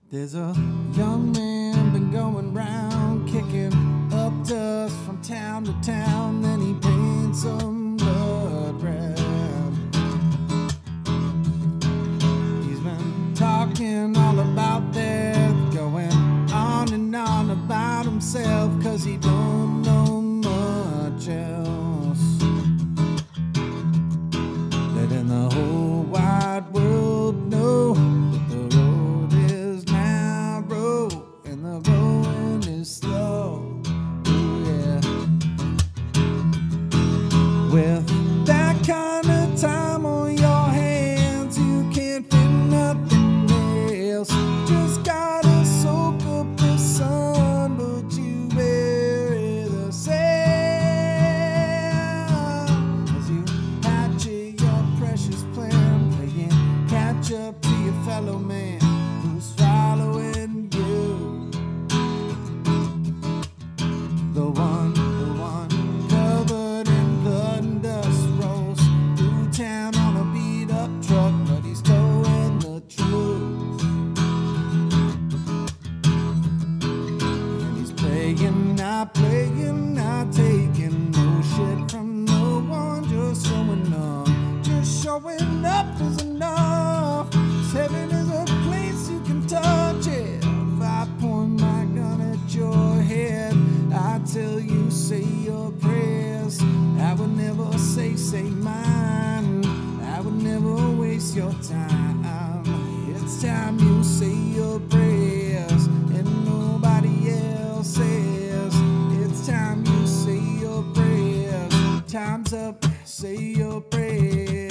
There's a young man been going round, kicking up dust from town to town, then he paints some blood red. He's been talking all about death, going on and on about himself, 'cause he don't know much else. Letting the whole wide world know that the road is narrow and the going is slow. Ooh, yeah. With that kind of time on your hands, you can't fit nothing else. Just gotta soak up the sun, but you bury the sand. As you hatchet your precious plan, playing catch up to your fellow man who's following you. The one covered in blood and dust rolls through town on a beat up truck, but he's towing the truth. And he's playing, not taking no shit from no one, just showing up. Just showing up is enough. 'Cause heaven is a place you can touch it. If I point my gun at your head, I tell you, say your prayers. I would never say mine. I would never waste your time. It's time you say your prayers and nobody else says. It's time you say your prayers. Time's up, say your prayers.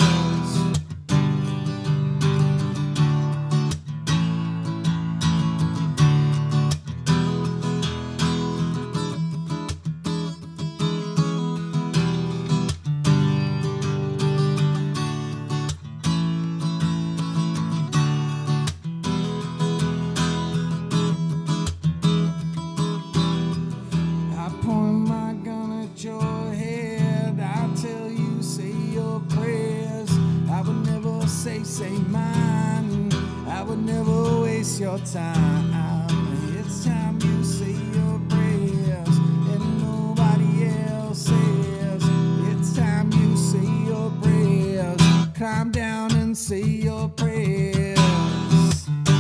I point my gun at your head. I tell you, say your prayers. I would never say mine. I would never waste your time. It's time you say your prayers and nobody else says. It's time you say your prayers. Climb down and say your prayers.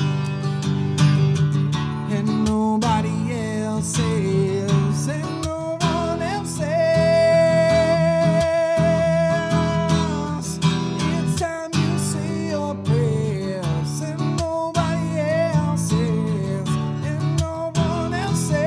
And nobody else says. And no one else says. It's time you say your prayers. And nobody else says. And no one else says.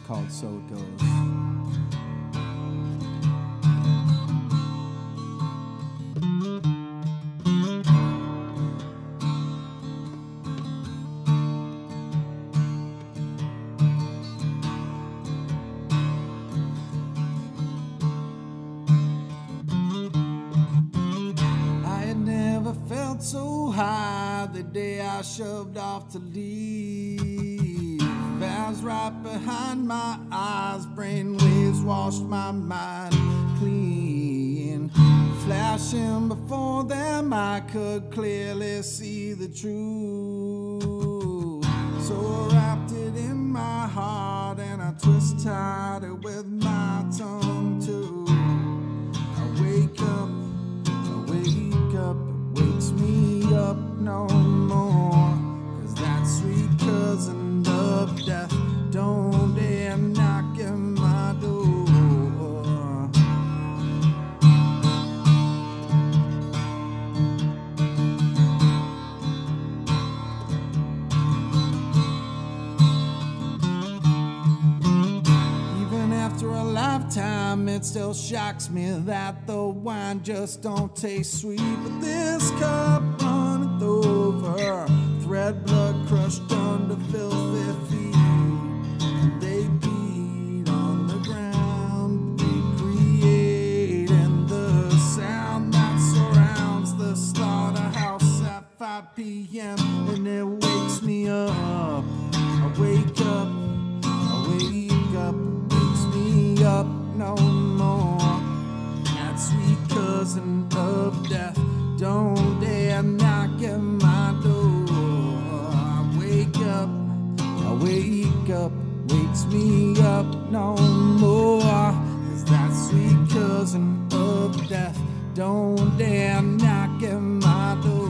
called So It Goes. So high the day I shoved off to leave. Valves right behind my eyes, brainwaves washed my mind clean. Flashing before them, I could clearly see the truth. So I wrapped it in my heart and I twist-tied it with my tongue too. I wake up, wakes me up no more, 'cause that sweet cousin of death don't dare knock at my door. Even after a lifetime, it still shocks me that the wine just don't taste sweet. But this cup runneth over, thread blood crushed under filthy feet. And they beat on the ground, recreating the sound that surrounds the slaughterhouse at 5 p.m. And it wakes me up. I wake up, wakes me up no more. That sweet cousin of death don't dare knock at my door. I wake up, wakes me up no more. 'Cause that sweet cousin of death don't dare knock at my door.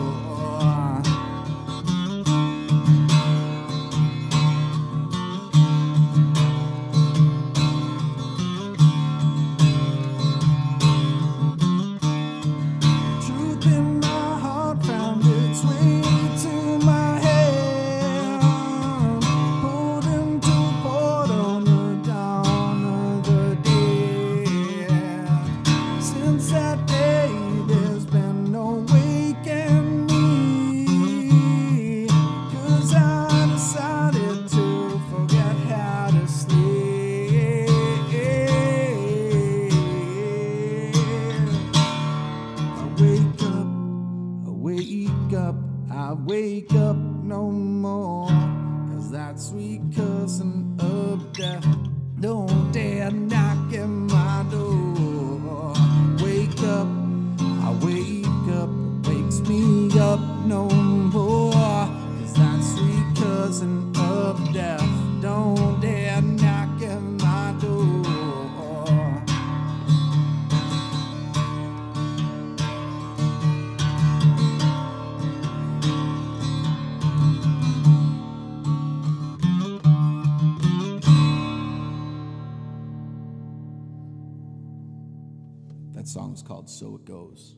I wake up no more, 'cause that sweet cousin of death don't dare knock at my door. Wake up, I wake up, wakes me up no more, 'cause that sweet cousin of death don't dare knock at my door. That song is called So It Goes.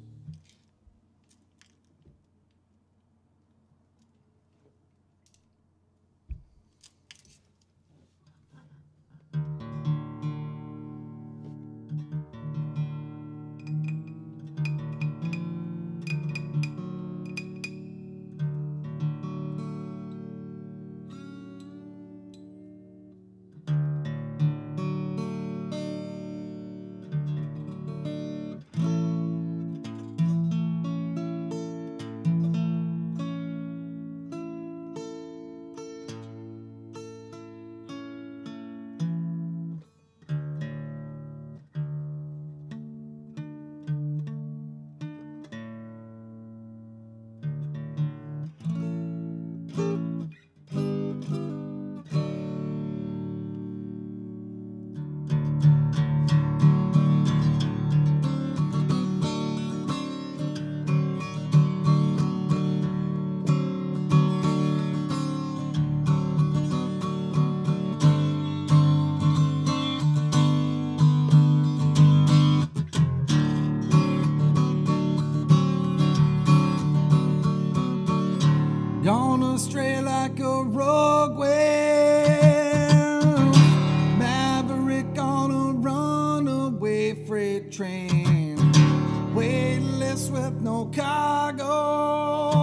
freight train, weightless with no cargo,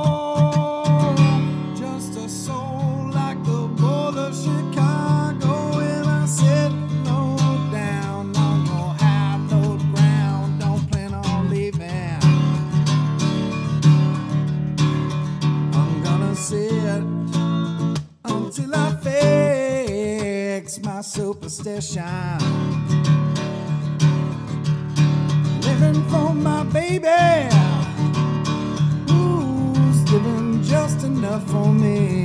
just a soul like the bowl of Chicago. And I said, no down on no hallowed ground, don't plan on leaving. I'm gonna sit until I fix my superstition. Living for my baby, who's living just enough for me.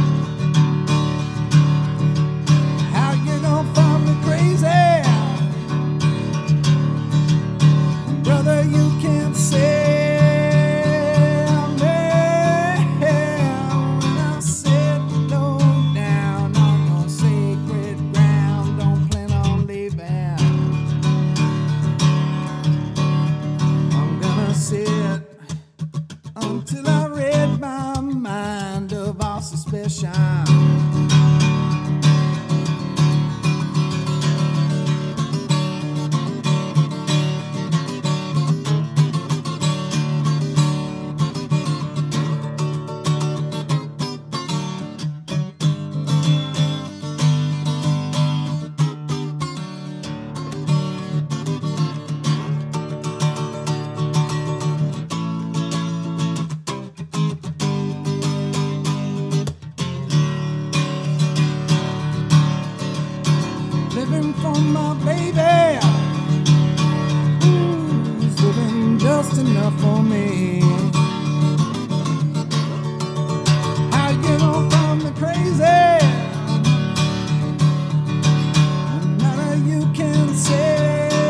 How you gonna find me crazy? Brother, you can't say until I rid my mind of all suspicion. Living for my baby, who's living just enough for me. How you gonna find me crazy? None of you can say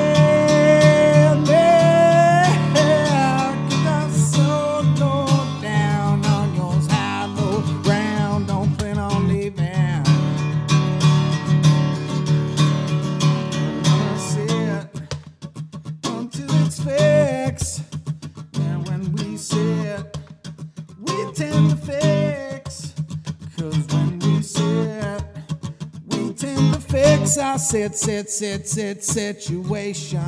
me, 'cause I'm so low down on your hollow ground, don't plan on leaving. Fix. And when we sit, we tend to fix. 'Cause when we sit, we tend to fix our situation.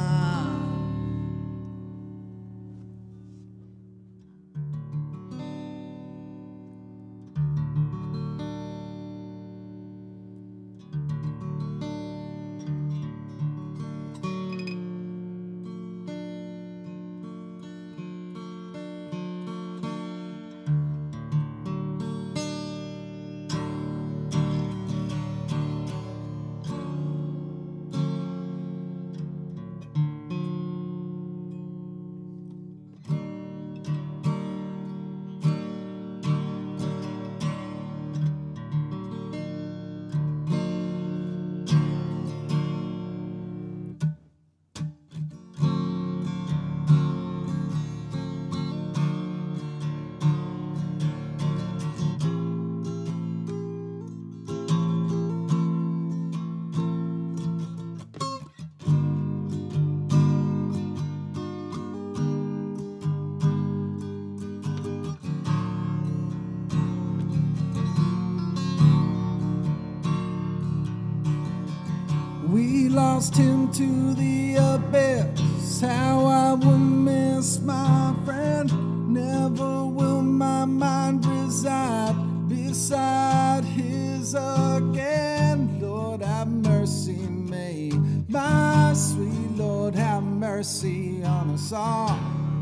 We lost him to the abyss. How I will miss my friend. Never will my mind reside beside his again. Lord, have mercy, may my sweet Lord have mercy on us all.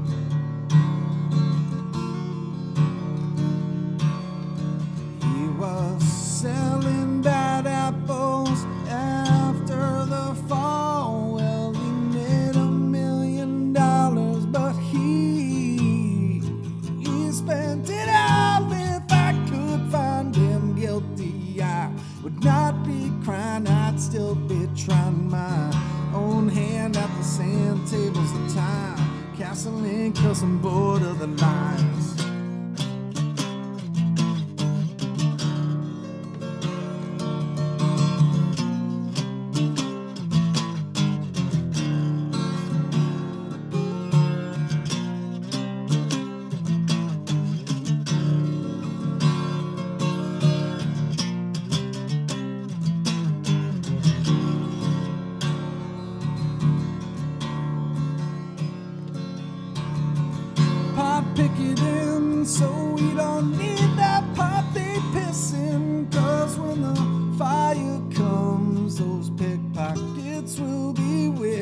He was selling bad apples after the fall. Well, he made $1 million, but he spent it all. If I could find him guilty, I would not be crying. I'd still be trying my own hand at the sand tables of time, castling 'cause I'm bored of the lines.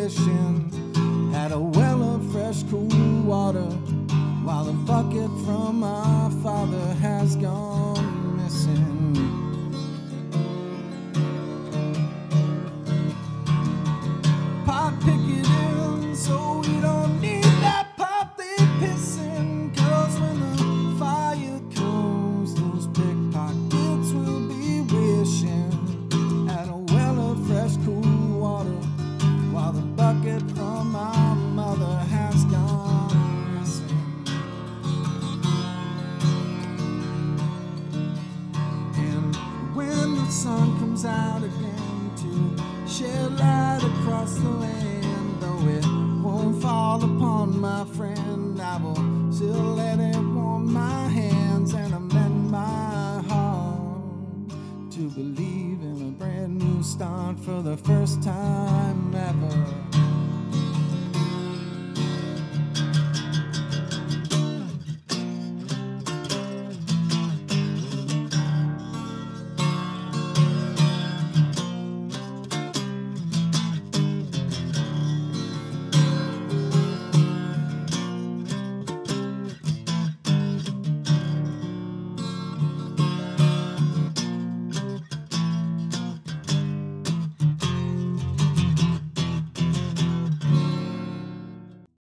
wishing at a well of fresh, cool water, while the bucket from our father has gone missing. Pot picketing, so we don't need that pot they pissing, 'cause when the fire comes, those pickpockets will be wishing at a well of fresh, cool water, while the bucket from our mother has gone missing. And when the sun comes out again to shed light across the land, though it won't fall upon my friend, I will still let it warm my hands and amend my heart to believe in a brand new start for the first time ever.